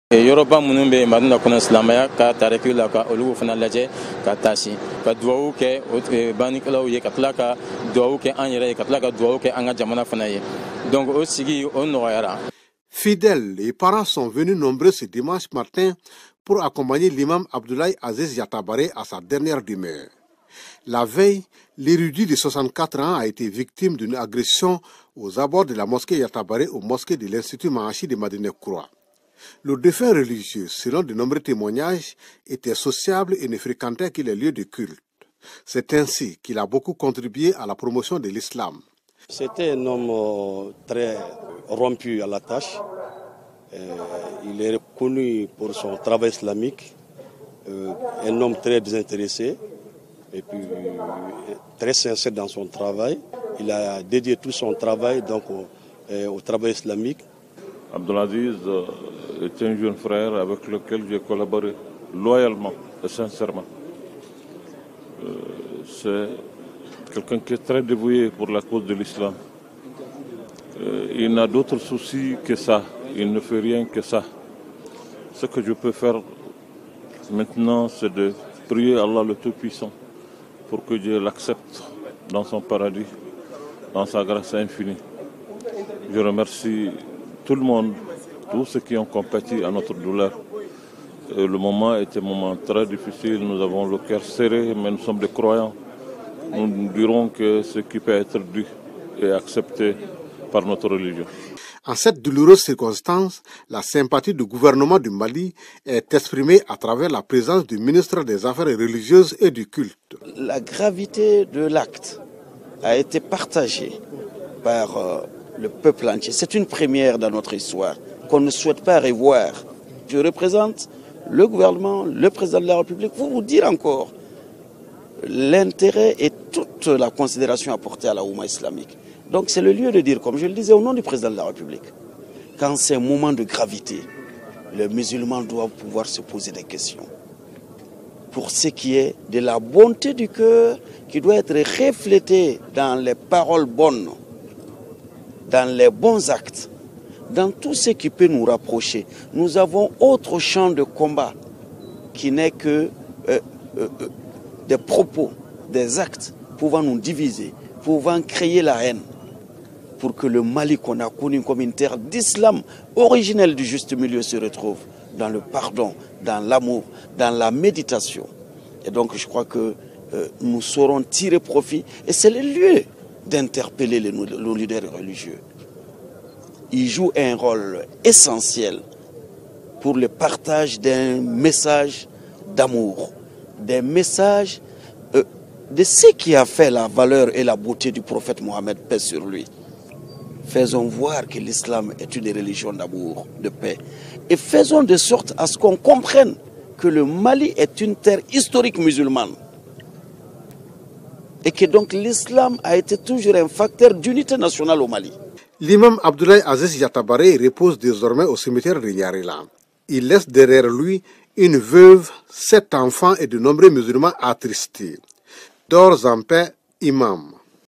Yoruba minnu bɛ Mali kɔnɔ silamɛya ka tariki la ka olu fana lajɛ ka taasi ka duwawu kɛ bannikɛlaw ye ka tila ka duwawu kɛ an yɛrɛ ye ka tila ka duwawu kɛ an ka jamana fana ye donc o sigi o nɔgɔyara. Fidèles, les parents sont venus nombreux ce dimanche matin pour accompagner l'imam Abdoulaye Aziz Yatabare à sa dernière demeure. La veille, l'érudit de 64 ans a été victime d'une agression aux abords de la mosquée Yatabare aux mosquées de l'Institut Mahachi de Madineh-Croix. Le défunt religieux, selon de nombreux témoignages, était sociable et ne fréquentait que les lieux de culte. C'est ainsi qu'il a beaucoup contribué à la promotion de l'islam. C'était un homme très rompu à la tâche. Il est reconnu pour son travail islamique, un homme très désintéressé et puis très sincère dans son travail. Il a dédié tout son travail donc au travail islamique. Abdelaziz est un jeune frère avec lequel j'ai collaboré loyalement et sincèrement. C'est quelqu'un qui est très dévoué pour la cause de l'islam. Il n'a d'autres soucis que ça. Il ne fait rien que ça. Ce que je peux faire maintenant, c'est de prier Allah le Tout-Puissant pour que Dieu l'accepte dans son paradis, dans sa grâce infinie. Je remercie tout le monde, tous ceux qui ont compati à notre douleur. Le moment était un moment très difficile, nous avons le cœur serré, mais nous sommes des croyants. Nous dirons que ce qui peut être dû est accepté par notre religion. En cette douloureuse circonstance, la sympathie du gouvernement du Mali est exprimée à travers la présence du ministre des Affaires religieuses et du culte. La gravité de l'acte a été partagée par le peuple entier. C'est une première dans notre histoire qu'on ne souhaite pas revoir. Je représente le gouvernement, le président de la République, pour vous dire encore l'intérêt et toute la considération apportée à la Oumma islamique. Donc c'est le lieu de dire, comme je le disais, au nom du président de la République, quand c'est un moment de gravité, les musulmans doivent pouvoir se poser des questions. Pour ce qui est de la bonté du cœur qui doit être reflétée dans les paroles bonnes, dans les bons actes, dans tout ce qui peut nous rapprocher. Nous avons autre champ de combat qui n'est que des propos, des actes pouvant nous diviser, pouvant créer la haine, pour que le Mali qu'on a connu comme une terre d'islam originelle du juste milieu se retrouve dans le pardon, dans l'amour, dans la méditation. Et donc je crois que nous saurons tirer profit, et c'est le lieu d'interpeller les leaders religieux. Ils jouent un rôle essentiel pour le partage d'un message d'amour, des messages de ce qui a fait la valeur et la beauté du prophète Mohammed, paix sur lui. Faisons voir que l'islam est une religion d'amour, de paix. Et faisons de sorte à ce qu'on comprenne que le Mali est une terre historique musulmane. Et que donc l'islam a été toujours un facteur d'unité nationale au Mali. L'imam Abdoulaye Aziz Yatabare repose désormais au cimetière de Yarila. Il laisse derrière lui une veuve, 7 enfants et de nombreux musulmans attristés. Dors en paix, imam.